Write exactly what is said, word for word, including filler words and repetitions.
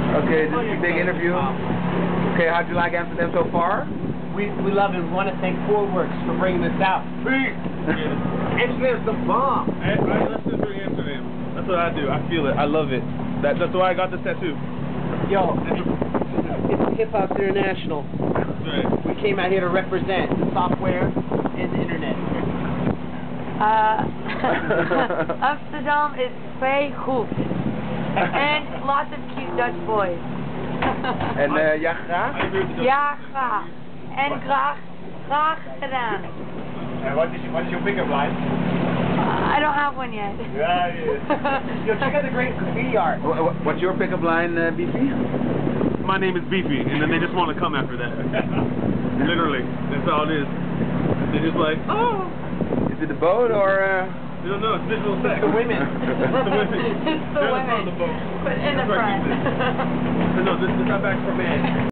Okay, this is a big interview. Okay, how'd you like Amsterdam so far? We we love it. We want to thank Forworks for bringing this out. Peace. Amsterdam's the bomb. I, I listen to Amsterdam. That's what I do. I feel it. I love it. That, that's why I got this tattoo. Yo, it's Hip Hop International. That's right. We came out here to represent the software and the internet. Uh, Amsterdam is very goed. And lots of cute Dutch boys. En uh, ja, graag? Ja, graag. En graag, graag gedaan. And what is what's your pickup line? Uh, I don't have one yet. Yeah, yeah. Yo, check out the great graffiti art. Wh- wh- What's your pickup line, uh, Beefy? My name is Beefy, and then they just want to come after that. Literally. That's all it is. They're just like, oh. Is it the boat or? Uh... You don't know, it's visual sex. The women. It's the women. It's the They're women. on the boat. But in the That's where I front. keep it. No, this is not back for men.